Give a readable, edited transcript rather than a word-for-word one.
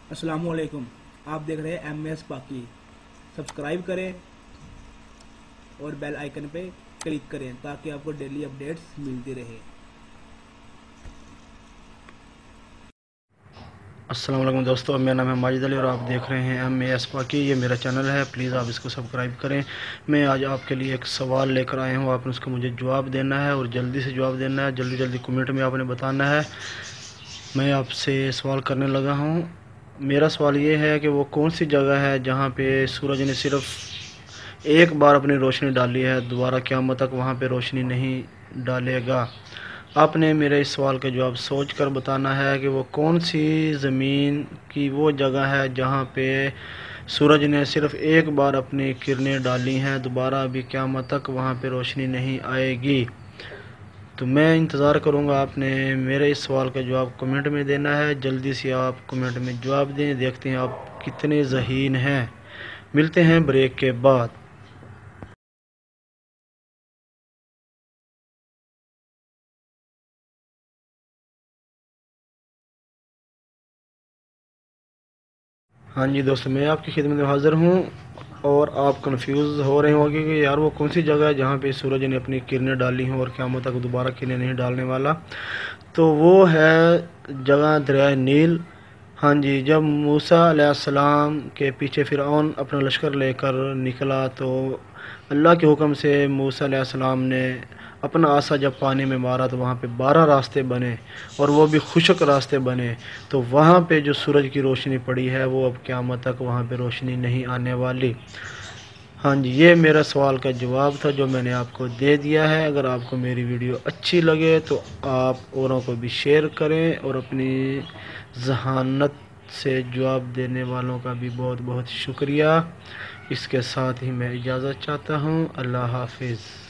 अस्सलाम वालेकुम। आप देख रहे हैं MS पाकी। सब्सक्राइब करें और बेल आइकन पे क्लिक करें ताकि आपको डेली अपडेट्स मिलती रहे। अस्सलाम वालेकुम दोस्तों, मेरा नाम है माजिद अली और आप देख रहे हैं MS पाकी। ये मेरा चैनल है, प्लीज़ आप इसको सब्सक्राइब करें। मैं आज आपके लिए एक सवाल लेकर आया हूँ, आपने उसको मुझे जवाब देना है और जल्दी से जवाब देना है। जल्दी जल्दी कमेंट में आपने बताना है। मैं आपसे सवाल करने लगा हूँ। मेरा सवाल ये है कि वो कौन सी जगह है जहाँ पे सूरज ने सिर्फ एक बार अपनी रोशनी डाली है, दोबारा क़यामत तक वहाँ पे रोशनी नहीं डालेगा। आपने मेरे इस सवाल का जवाब सोच कर बताना है कि वो कौन सी ज़मीन की वो जगह है जहाँ पे सूरज ने सिर्फ एक बार अपनी किरणें डाली हैं, दोबारा अभी क़यामत तक वहाँ पे रोशनी नहीं आएगी। तो मैं इंतज़ार करूँगा, आपने मेरे इस सवाल का जवाब कमेंट में देना है। जल्दी से आप कमेंट में जवाब दें, देखते हैं आप कितने ज़हीन हैं। मिलते हैं ब्रेक के बाद। हाँ जी दोस्तों, मैं आपकी खिदमत में हाज़िर हूँ और आप कंफ्यूज हो रहे होंगे कि यार वो कौन सी जगह है जहाँ पे सूरज ने अपनी किरणें डाली हैं और क़यामत तक दोबारा किरणें नहीं डालने वाला। तो वो है जगह दरिया नील। हाँ जी, जब मूसा अलैहिस्सलाम के पीछे फ़िरऔन अपना लश्कर लेकर निकला तो अल्लाह के हुक्म से मूसा अलैहिस्सलाम ने अपना आसा जब पानी में मारा तो वहाँ पे 12 रास्ते बने और वो भी खुशक रास्ते बने। तो वहाँ पे जो सूरज की रोशनी पड़ी है वो अब क़यामत तक वहाँ पे रोशनी नहीं आने वाली। हाँ जी, ये मेरा सवाल का जवाब था जो मैंने आपको दे दिया है। अगर आपको मेरी वीडियो अच्छी लगे तो आप औरों को भी शेयर करें और अपनी ज़हानत से जवाब देने वालों का भी बहुत बहुत शुक्रिया। इसके साथ ही मैं इजाज़त चाहता हूँ। अल्लाह हाफिज़।